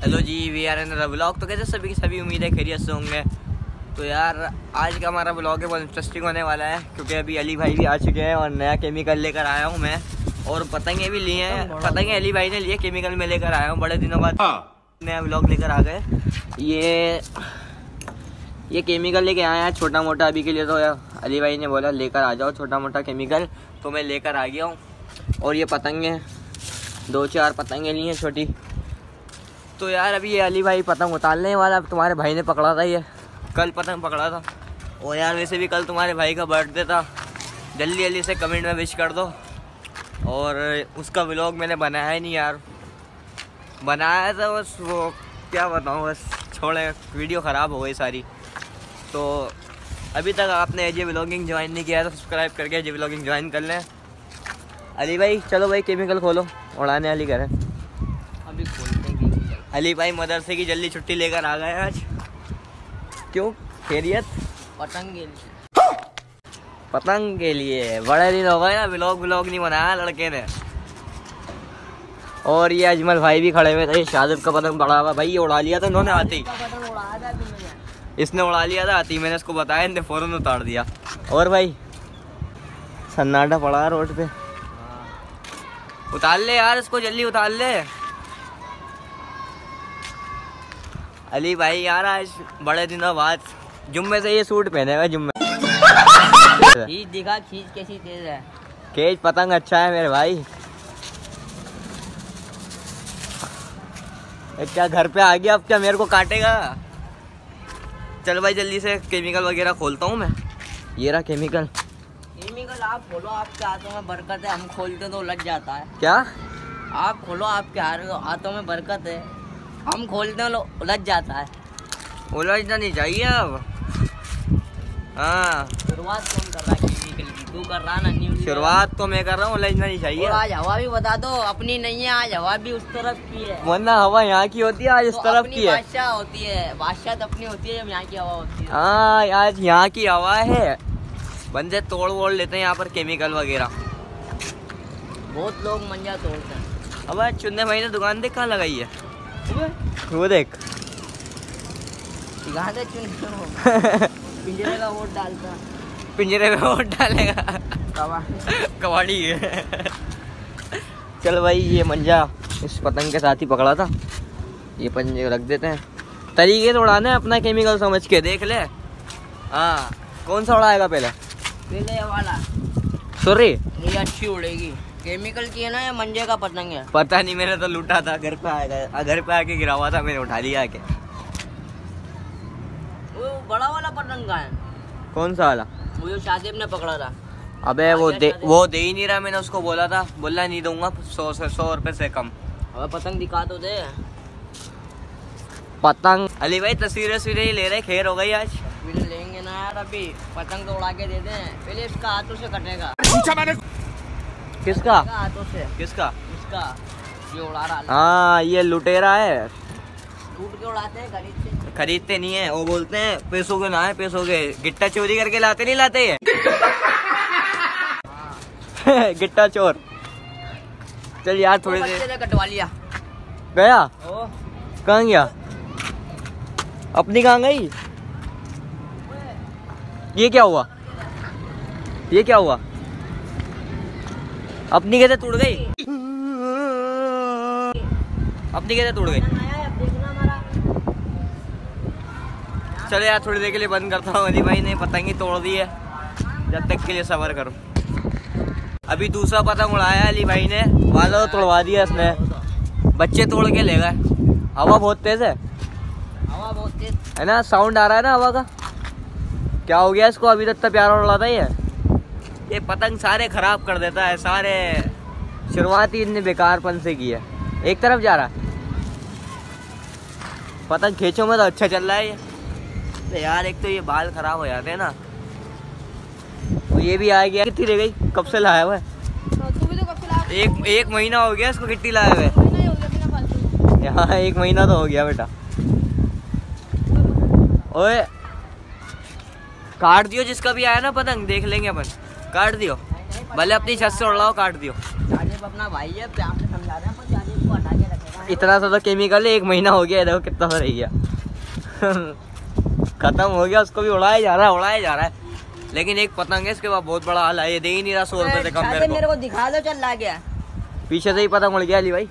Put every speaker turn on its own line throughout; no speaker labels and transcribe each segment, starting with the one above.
Hello ji, we are in vlog. तो कैसे सभी की सभी उम्मीद है खैरियत से होंगे। तो यार आज का हमारा व्लॉग है बहुत इंटरेस्टिंग होने वाला है, क्योंकि अभी अली भाई भी आ चुके हैं और नया केमिकल लेकर आया हूँ मैं। और पतंगे भी लिए हैं, पतंगे अली भाई ने लिए, केमिकल में लेकर आया हूँ। बड़े दिनों बाद नया व्लॉग लेकर आ गए। ये केमिकल लेके आए हैं छोटा मोटा। अभी के लिए तो अली भाई ने बोला लेकर आ जाओ छोटा मोटा केमिकल, तो मैं लेकर आ गया हूँ। और ये पतंगे 2-4 पतंगे ली हैं छोटी। तो यार अभी ये अली भाई पतंग उतारने वाला, तुम्हारे भाई ने पकड़ा था, ये कल पतंग पकड़ा था। और यार वैसे भी कल तुम्हारे भाई का बर्थडे था, जल्दी जल्दी से कमेंट में विश कर दो। और उसका व्लॉग मैंने बनाया ही नहीं यार, बनाया था बस, वो क्या बताऊँ, बस छोड़े, वीडियो ख़राब हो गई सारी। तो अभी तक आपने एजे व्लॉगिंग ज्वाइन नहीं किया तो सब्सक्राइब करके एजे व्लॉगिंग ज्वाइन कर लें। अली भाई चलो भाई केमिकल खोलो, उड़ाने वाली करें।
अभी खोलते हैं केमिकल।
अली भाई मदरसे की जल्दी छुट्टी लेकर आ गए आज। क्यों, खैरियत? पतंग के लिए बड़े दिन हो गए ना, व्लॉग नहीं बनाया लड़के ने। और ये अजमल भाई भी खड़े हुए थे। शादिब का पतंग पड़ा हुआ भाई, ये उड़ा लिया था इन्होंने आती, इसने उड़ा लिया था आती, मैंने इसको बताया, इन्हें फौरन उतार दिया। और भाई सन्नाटा पड़ा है रोड पे, उतार ले यार इसको, जल्दी उतार ले। अली भाई यार आज बड़े दिनों बाद जुम्मे से ये सूट पहने हुए, जुम्मे
खींच दिखा, खींच कैसी तेज है।
केज पतंग अच्छा है मेरे भाई। क्या घर पे आ गया, अब क्या मेरे को काटेगा? चल भाई जल्दी से केमिकल वगैरह खोलता हूँ मैं। ये रहा केमिकल
आप खोलो, आपके हाथों में बरकत है, हम खोलते तो लग जाता है।
क्या?
आप खोलो, आपके हाथों में बरकत है, हम खोलते हैं उलझ जाता है।
उलझना नहीं चाहिए अब। हाँ
शुरुआत कौन कर रहा है केमिकल की? तू कर रहा ना? न्यू
शुरुआत तो मैं कर रहा हूँ, उलझना नहीं चाहिए।
आज हवा भी बता दो, अपनी नहीं है, आज हवा भी उस तरफ की है।
वरना हवा यहाँ की होती है, आज इस
तो
तरफ की है।
बादशाह होती है, बादशाह तो अपनी होती है जब यहाँ की हवा होती है।
हाँ आज यहाँ की हवा है। बंदे तोड़ वोड़ लेते हैं यहाँ पर केमिकल वगैरह,
बहुत लोग मंजा तोड़ते हैं।
अब चुन्ने भाई ने दुकान देख कहाँ लगाई है, वो देख।
दे पिंजरे का वोट डालता,
पिंजरे में वोट डालेगा कबाड़ी है। चल भाई ये मंजा इस पतंग के साथ ही पकड़ा था, ये पंजे रख देते हैं। तरीके से उड़ाना है अपना केमिकल समझ के, देख ले। हाँ कौन सा उड़ाएगा पहले?
पहले ये वाला
सॉरी,
ये अच्छी उड़ेगी, केमिकल की है ना, ये मंजे का पतंग है।
पता नहीं, मैंने तो लूटा था, घर पे आएगा, घर पे आके गिरा हुआ था, मैंने उठा लिया आके।
वो बड़ा वाला पतंग का है।
कौन सा वाला?
वो जो शादिब ने पकड़ा था।
अबे वो दे ही नहीं रहा, मैंने उसको बोला था, बोला नहीं दूंगा 100 रुपए से कम।
अबे पतंग दिखा तो दे।
पतंग अली भाई तस्वीरें ही ले रहे, खैर हो गई आज।
तस्वीरें लेंगे ना यार, अभी पतंग तो उड़ा के दे दें, पहले इसका हाथों से कटेगा।
पूछा मैंने। किसका
हाथों से?
किसका?
इसका, ये उड़ा रहा है।
हाँ ये लुटेरा है,
टूट के उड़ाते हैं,
खरीदते नहीं है। वो बोलते हैं पैसों के ना है, पैसों के, गिट्टा चोरी करके लाते नहीं लाते ये। गिट्टा चोर। चल यार थोड़ी देर
कटवा लिया।
गया? कहाँ गया? अपनी कहाँ गई? ये क्या हुआ? ये क्या हुआ? अपनी कैसे टूट गई? अपनी कैसे टूट गई? चलो यार थोड़ी देर के लिए बंद करता हूँ। अली भाई ने पतंग ही तोड़ दी है, जब तक के लिए सब्र करो। अभी दूसरा पतंग उड़ाया अली भाई ने, वाला तो तोड़वा दिया इसने, बच्चे तोड़ के ले गए। हवा बहुत तेज है,
हवा बहुत तेज
है ना, साउंड आ रहा है ना हवा का। क्या हो गया इसको? अभी तक तो प्यारा उड़ा था ये पतंग सारे खराब कर देता है, सारे शुरुआत ही इतने बेकारपन से की है। एक तरफ जा रहा है पतंग, खींचो में तो अच्छा चल रहा है ये। तो यार एक तो ये बाल खराब हो जाते हैं ना। तो ये भी आ गया, कितनी रह गई? कब से लाया हुआ है? एक महीना हो गया इसको कितनी लाया हुआ है। यहाँ 1 महीना तो हो गया बेटा। ओए काट दियो, जिसका भी आया ना पतंग, देख लेंगे अपन। काट दियो, भले अपनी छत से उड़ाओ, काट दियो।
अपना भाई है, प्यार से समझा रहे हैं, पर को हटा के रखेगा।
इतना सा तो केमिकल है, 1 महीना हो गया, देखो कितना सा रह गया। खत्म हो गया, उसको भी उड़ाया जा रहा है। लेकिन एक पतंग है इसके बाद बहुत बड़ा हाल है, ये दे ही नहीं रहा 100 रुपए से कम
मेरे को दिखा दो, चल ला गया
पीछे से ही पतंग उड़ गया अली भाई।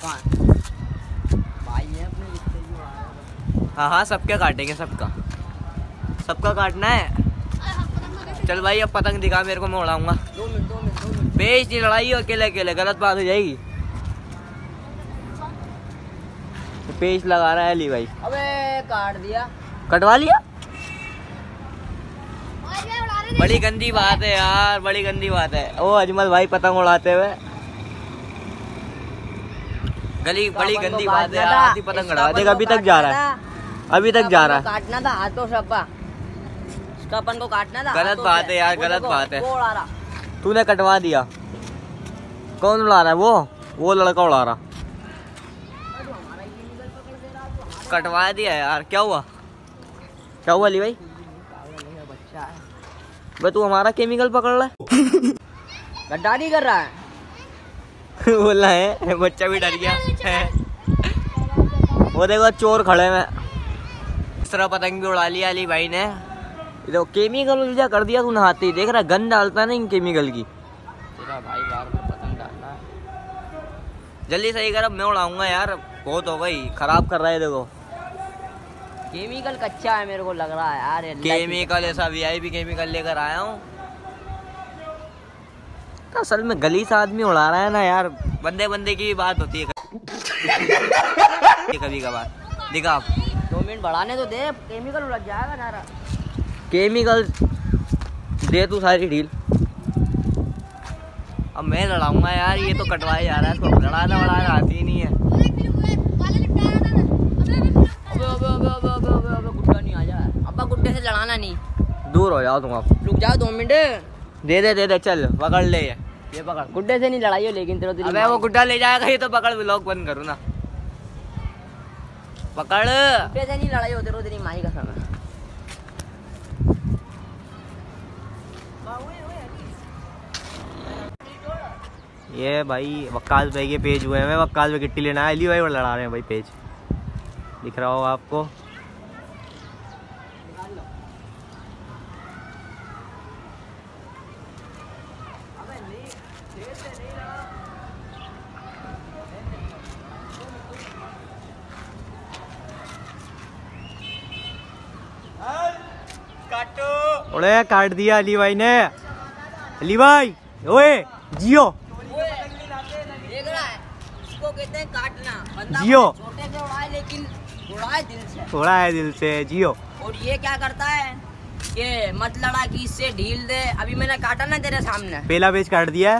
हाँ सबके काटेंगे, सबका काटना है। चल भाई अब पतंग दिखा मेरे को, मैं उड़ाऊंगा।
2 मिनट।
पेश नहीं लड़ाई हो अकेले, गलत बात हो जाएगी। पेश लगा रहा है अली भाई।
अबे काट दिया,
कटवा लिया। बड़ी गंदी बात है यार, बड़ी गंदी बात है। ओ अजमल भाई पतंग उड़ाते हुए, बड़ी गंदी बात है यार। आधी पतंग उड़ा देगा, अभी तक जा रहा है।
काटना था हाथों से, अब्बा इसका अपन को काटना था।
गलत बात है यार, गलत बात है। तूने कटवा दिया। कौन उड़ा रहा है? वो लड़का उड़ा रहा। कटवा दिया यार, क्या हुआ अली भाई? बे तू हमारा केमिकल पकड़ रहा है।
गद्दारी कर रहा है।
बोला है, बच्चा भी डर गया। वो देखो चोर खड़े में। इस तरह पतंग भी उड़ा लिया अली भाई ने। देखो केमिकल उल्टा कर दिया तू नहाते ही, देख रहा गन डालता है ना इन केमिकल की।
तेरा भाई बार पतंग डालना है,
जल्दी सही कर, अब मैं उड़ाऊंगा यार, बहुत हो गई, खराब कर रहा है। देखो
केमिकल कच्चा है, मेरे को लग रहा है यार।
केमिकल ऐसा वीआईपी केमिकल लेकर आया हूँ। असल में गली से आदमी उड़ा रहा है ना यार, बंदे की बात होती है कभी कभार। दिखा
2 मिनट बढ़ाने तो दे, केमिकल उलझ जाएगा सारा।
केमिकल दे तू सारी ढील। अब मैं लड़ाऊंगा यार, ये तो कटवाया जा रहा है, तो लड़ाना आती ही नहीं है।
गुड्डा नहीं आ जाए, अब्बा गुड्डे से लड़ाना नहीं,
दूर हो जाओ तुम। अब
रुक जाओ 2 मिनट।
दे चल पकड़ ले, ये पकड़।
गुड्डे से नहीं लड़ाई हो, लेकिन तेरे दिल।
अबे वो गुड्डा ले जाएगा, ये तो पकड़, व्लॉग बंद करो ना। पकड़,
गुड्डे से नहीं लड़ाई हो, तेरी माई का समय।
ये भाई वक्कास भाई के पेज हुए हैं, वक्कास भाई गिट्टी लेना है, अली भाई लड़ा रहे हैं भाई। पेज दिख रहा होगा आपको। ओए काट दिया अली भाई ने। अली भाई ओए जियो,
देख रहा है, इसको कहते हैं काटना। बंदा
जियो,
छोटे से उड़ाए, लेकिन उड़ाए दिल से,
उड़ाए दिल से, जियो।
और ये क्या करता है कि मत लड़ा कि इससे ढील दे। अभी मैंने काटा ना तेरे सामने,
पहला पेज काट दिया है।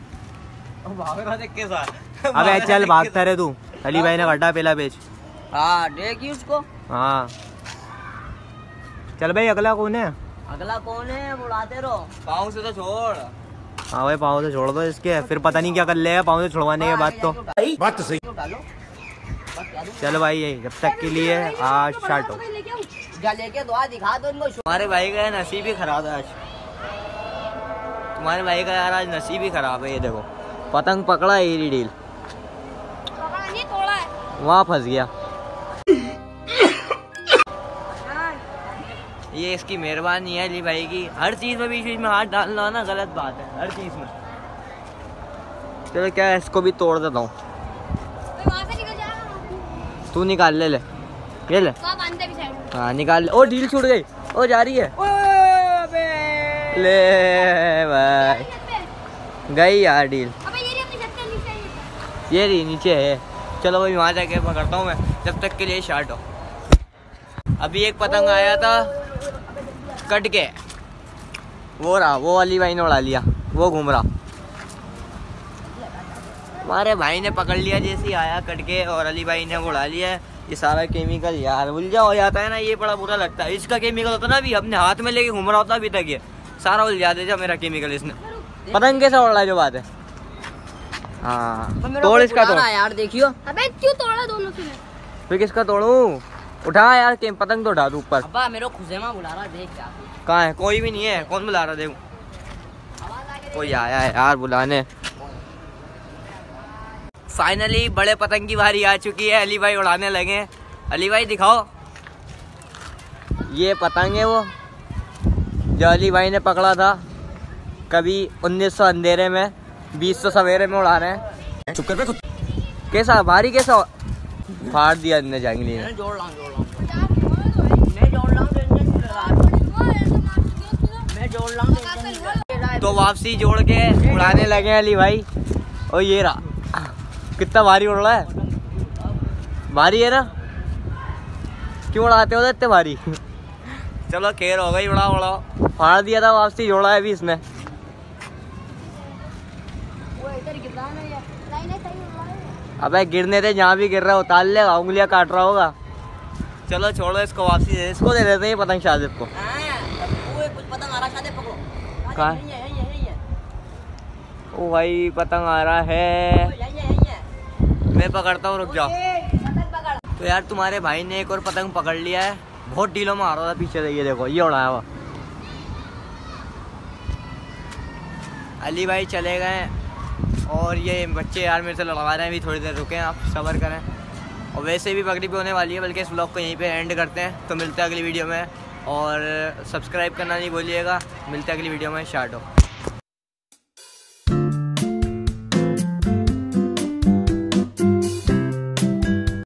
अबे चल भागता रहे तू। अली भाई ने काटा पहला पेज।
हाँ देखिए उसको।
हाँ चल भाई, अगला कौन है?
अगला कौन है, उड़ाते रहो।
पाँव से तो छोड़। हाँ भाई पाँव से छोड़ दो इसके, फिर पता नहीं क्या कर लेगा पाँव से छोड़वाने के बाद। तो
बात तो सही।
चल भाई जब तक के लिए आज स्टार्ट हो।
लेके दुआ दिखा दो इनको।
तुम्हारे भाई का नसीब ही खराब है आज, तुम्हारे भाई का यार आज नसीब ही खराब है। ये देखो पतंग पकड़ा है, ये डील वहाँ फंस गया। ये इसकी मेहरबानी है अली भाई की, हर चीज में बीच बीच में हाथ डालना ना गलत बात है, हर चीज में। चलो क्या इसको भी तोड़ देता हूँ। तू निकाल ले, ये ले। हाँ निकाल ले। ओ ढील छूट गई, ओ जा रही है। ले भाई गई यार ढील। ये रही नीचे है। चलो भाई वहाँ जाके पकड़ता हूँ मैं, जब तक के लिए शार्ट हो। अभी एक पतंग आया था कट के, वो रहा, वो अली भाई ने उड़ा लिया, वो घूम रहा। हमारे भाई ने पकड़ लिया जैसे ही आया कट के, और अली भाई ने उड़ा लिया। ये सारा केमिकल यार उलझा हो जाता है ना, ये बड़ा बुरा लगता है। इसका केमिकल होता ना, अभी अपने हाथ में लेके घूम रहा होता अभी तक, ये सारा उलझा देता मेरा केमिकल इसने। पतंग कैसे उड़ रहा है जो बात है। हाँ तोड़ इसका, तोड़
यार देखियो।
अबे क्यों तोड़ा दोनों से?
फिर किसका तोड़ूं? उठा यार पतंग तो उठा तू ऊपर।
अब्बा मेरे को खुशेमा बुला रहा, देख क्या।
कहाँ है? कोई भी नहीं है। कौन बुला रहा? देखो कोई आया है यार बुलाने। फाइनली बड़े पतंग की बारी आ चुकी है, अली भाई उड़ाने लगे हैं। अली भाई दिखाओ, ये पतंग है वो जो अली भाई ने पकड़ा था कभी 1900 अंधेरे में 2000 सवेरे में उड़ा रहे हैं। चुप कर। कैसा भारी, कैसा फाड़ दिया इनने जाएंगे।
जोड़ लाऊं
तो वापसी जोड़ के उड़ाने लगे अली भाई। और ये रहा, कितना भारी उड़ रहा है। भारी है ना, क्यों उड़ाते हो इतने भारी। चलो खैर हो गई, उड़ा फाड़ दिया था, वापसी जोड़ा है अभी इसने। अबे गिरने थे, जहाँ भी गिर रहा है उतार लेगा, उंगलियां काट रहा होगा। चलो छोड़ो इसको, वापसी दे, इसको दे देते हैं पतंग शादिब को।
कुछ पतंग आ रहा, शादी पकड़ो।
कहाँ? ओ भाई पतंग आ रहा है, मैं पकड़ता हूँ, रुक जाओ। तो यार तुम्हारे भाई ने एक और पतंग पकड़ लिया है, बहुत ढीलों में आ रहा था पीछे से। ये देखो, ये उड़ाया हुआ। अली भाई चले गए और ये बच्चे यार मेरे से लड़वा रहे हैं। अभी थोड़ी देर रुकें, आप सब्र करें। और वैसे भी पगड़ी पे होने वाली है, बल्कि इस व्लॉग को यहीं पे एंड करते हैं। तो मिलते हैं अगली वीडियो में, और सब्सक्राइब करना नहीं भूलिएगा। मिलते हैं अगली वीडियो में, शार्ट हो।